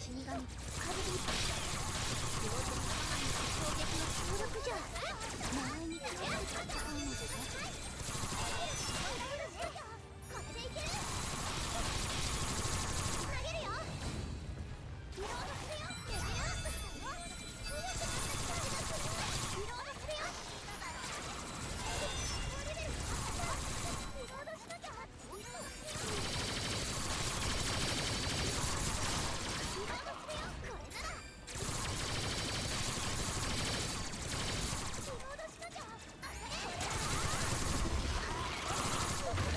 死神カルビ両手の攻撃の強力じゃ前に強い戦いの時代これでいける投げるよリロードするよリロードするよリロードしなきゃこ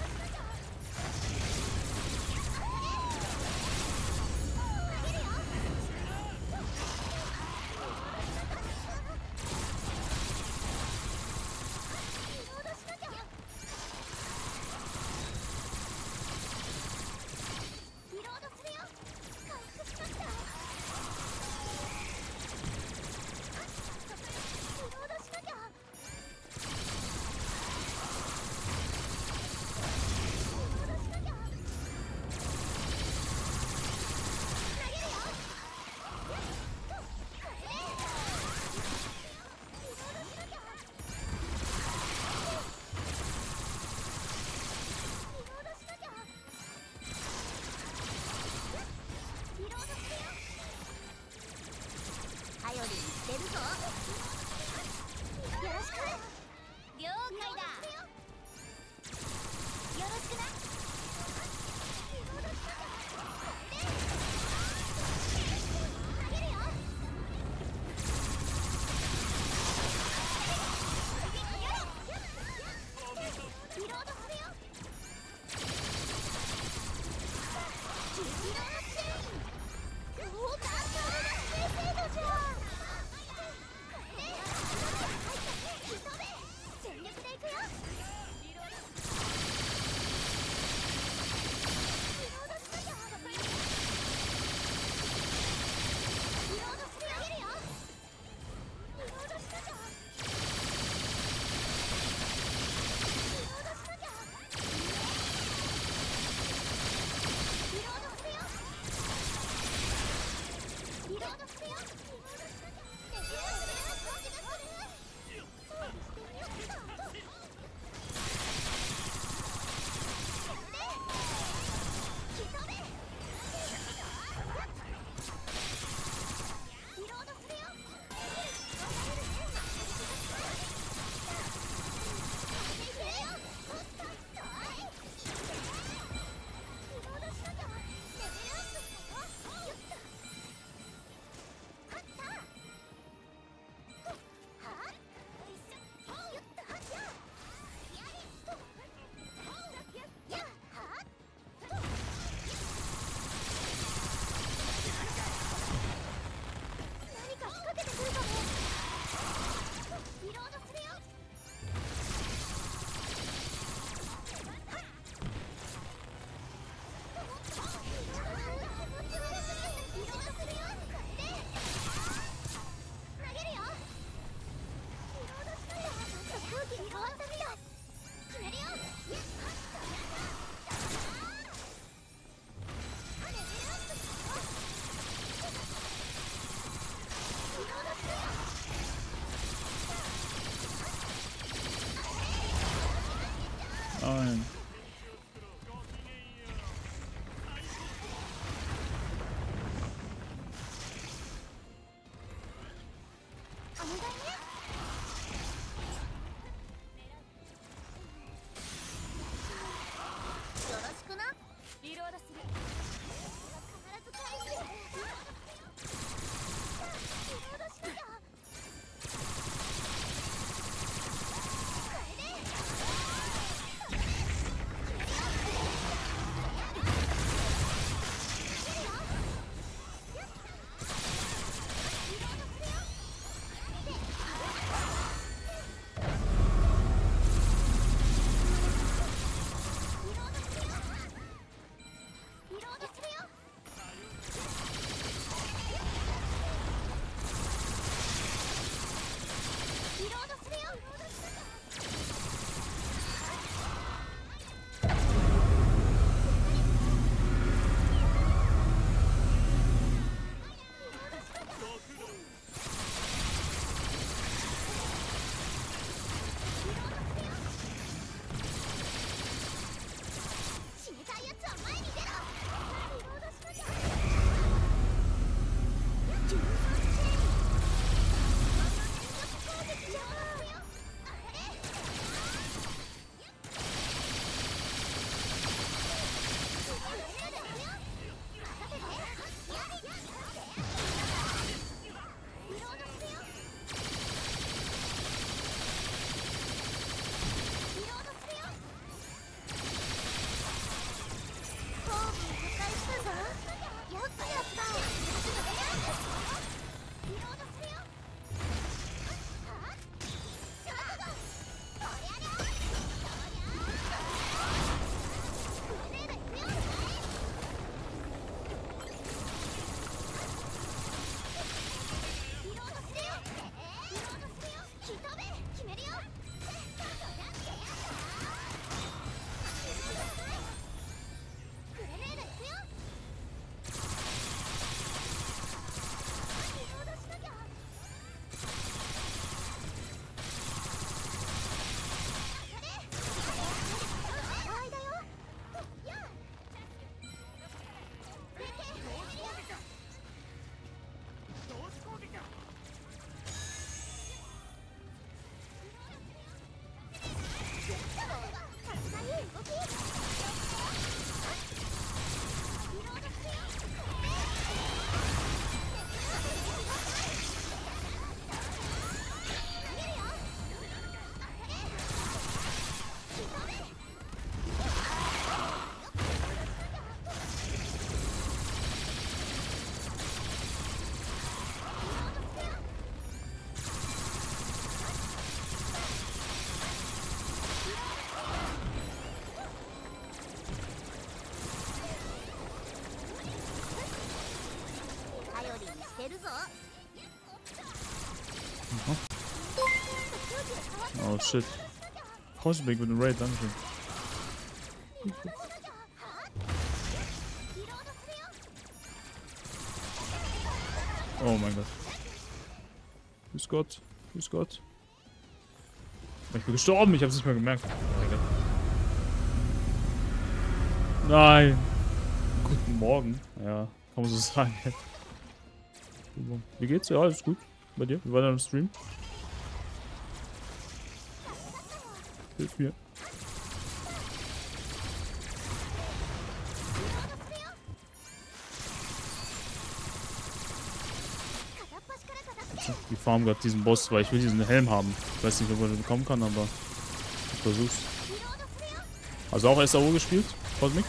Oh shit. Cosmic mit dem Raid, danke. Oh mein Gott. Grüß Gott. Grüß Gott. Ich bin gestorben, ich hab's nicht mehr gemerkt. Oh mein Gott. Nein. Guten Morgen. Ja, kann man so sagen. Wie geht's? Ja, alles gut. Bei dir? Wie war dein Stream? Hilf mir. Ich farm gerade diesen Boss, weil ich will diesen Helm haben. Ich weiß nicht, ob man den bekommen kann, aber ich versuch's. Also auch SAO gespielt? Cosmic?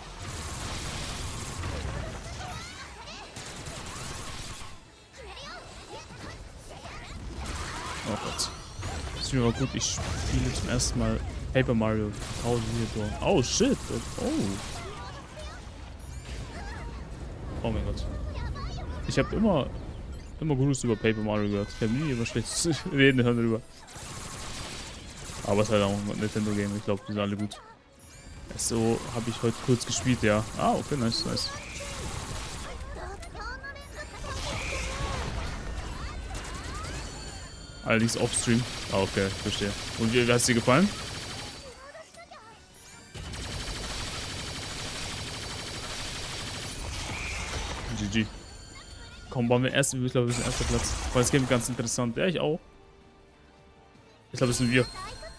Oh Gott. Das ist mir aber gut, ich spiele zum ersten Mal Paper Mario 1000 hier durch. Oh shit! Oh! Oh mein Gott. Ich habe immer Gutes über Paper Mario gehört. Ich habe nie immer schlechtes Reden hören darüber. Aber es ist halt auch ein Nintendo-Game. Ich glaube, die sind alle gut. So habe ich heute kurz gespielt, ja. Ah, okay, nice, nice. Allerdings off-stream. Ah, okay, verstehe. Und wie hat es dir gefallen? GG. Komm, waren wir erst, ich glaube, wir sind erster Platz. Weil das Game ganz interessant. Ja, ich auch. Ich glaube, das sind wir.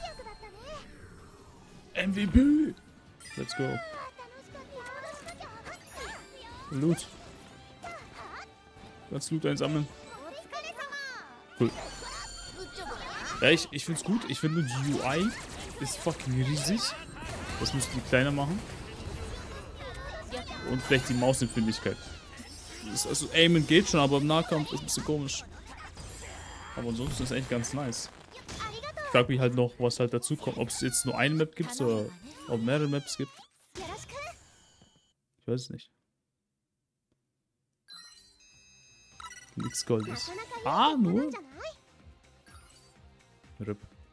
MVP! Let's go. Loot. Kannst Loot einsammeln. Cool. Ja, ich find's gut. Ich finde die UI ist fucking riesig. Das müssten die kleiner machen. Und vielleicht die Mausempfindlichkeit. Also Aimen geht schon, aber im Nahkampf ist ein bisschen komisch. Aber ansonsten ist es echt ganz nice. Ich frage mich halt noch, was halt dazu kommt. Ob es jetzt nur eine Map gibt oder ob mehrere Maps gibt. Ich weiß es nicht. Nichts Goldes. Ah, nur. RIP.